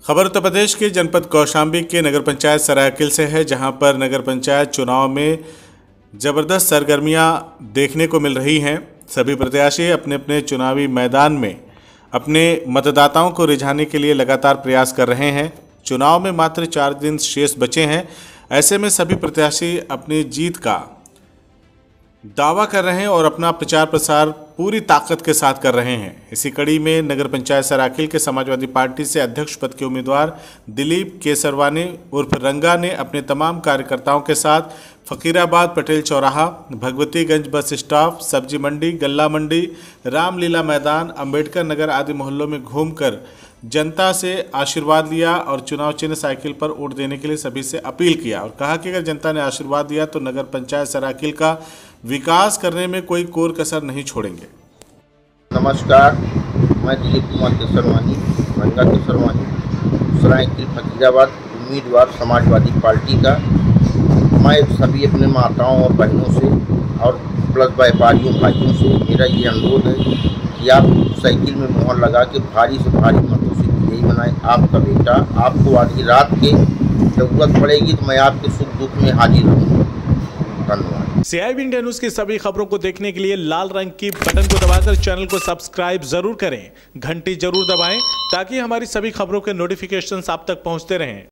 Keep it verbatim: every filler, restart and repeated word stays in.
खबर उत्तर प्रदेश के जनपद कौशाम्बी के नगर पंचायत सरायकिल से है, जहां पर नगर पंचायत चुनाव में ज़बरदस्त सरगर्मियां देखने को मिल रही हैं। सभी प्रत्याशी अपने अपने चुनावी मैदान में अपने मतदाताओं को रिझाने के लिए लगातार प्रयास कर रहे हैं। चुनाव में मात्र चार दिन शेष बचे हैं। ऐसे में सभी प्रत्याशी अपनी जीत का दावा कर रहे हैं और अपना प्रचार प्रसार पूरी ताकत के साथ कर रहे हैं। इसी कड़ी में नगर पंचायत सरायकिल के समाजवादी पार्टी से अध्यक्ष पद के उम्मीदवार दिलीप केसरवानी उर्फ रंगा ने अपने तमाम कार्यकर्ताओं के साथ फकीराबाद पटेल चौराहा, भगवतीगंज बस स्टॉप, सब्जी मंडी, गल्ला मंडी, रामलीला मैदान, अंबेडकर नगर आदि मोहल्लों में घूमकर जनता से आशीर्वाद लिया और चुनाव चिन्ह साइकिल पर वोट देने के लिए सभी से अपील किया और कहा कि अगर जनता ने आशीर्वाद दिया तो नगर पंचायत सरायकिल का विकास करने में कोई कोर कसर नहीं छोड़ेंगे। नमस्कार, मैं दिलीप कुमार केसरवानी, रंगा केसरवानी, सरायकिल फकीराबाद उम्मीदवार समाजवादी पार्टी का। मैं सभी अपने माताओं और बहनों से और प्लस व्यापारियों भाइयों से मेरा ये अनुरोध है कि आप साइकिल में मोहर लगा के भारी से भारी मतों से विजयी बनाएं। आपका बेटा, आपको आधी रात के जरूरत पड़ेगी तो मैं आपके सुख दुख में हाजिर रहूँगा। धन्यवाद। सीआईबी इंडिया न्यूज़ की सभी खबरों को देखने के लिए लाल रंग की बटन को दबाकर चैनल को सब्सक्राइब जरूर करें, घंटी जरूर दबाएं ताकि हमारी सभी खबरों के नोटिफिकेशंस आप तक पहुंचते रहें।